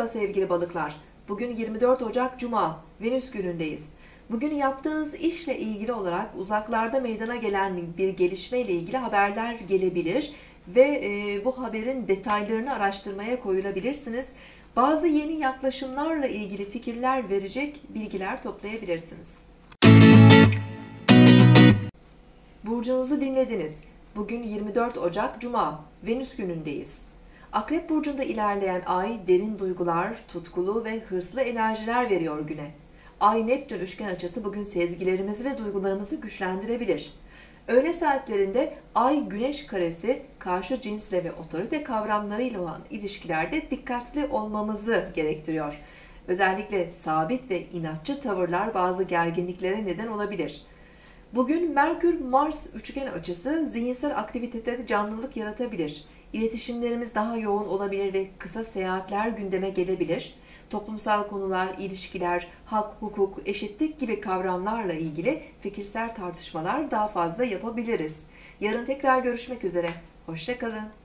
Merhaba sevgili balıklar. Bugün 24 Ocak Cuma, Venüs günündeyiz. Bugün yaptığınız işle ilgili olarak uzaklarda meydana gelen bir gelişme ile ilgili haberler gelebilir ve bu haberin detaylarını araştırmaya koyulabilirsiniz. Bazı yeni yaklaşımlarla ilgili fikirler verecek bilgiler toplayabilirsiniz. Burcunuzu dinlediniz. Bugün 24 Ocak Cuma, Venüs günündeyiz. Akrep burcunda ilerleyen ay derin duygular, tutkulu ve hırslı enerjiler veriyor güne. Ay-Neptün üçgen açısı bugün sezgilerimizi ve duygularımızı güçlendirebilir. Öğle saatlerinde Ay-Güneş karesi karşı cinsle ve otorite kavramlarıyla olan ilişkilerde dikkatli olmamızı gerektiriyor. Özellikle sabit ve inatçı tavırlar bazı gerginliklere neden olabilir. Bugün Merkür-Mars üçgen açısı zihinsel aktivitede canlılık yaratabilir. İletişimlerimiz daha yoğun olabilir ve kısa seyahatler gündeme gelebilir. Toplumsal konular, ilişkiler, hak, hukuk, eşitlik gibi kavramlarla ilgili fikirsel tartışmalar daha fazla yapabiliriz. Yarın tekrar görüşmek üzere. Hoşça kalın.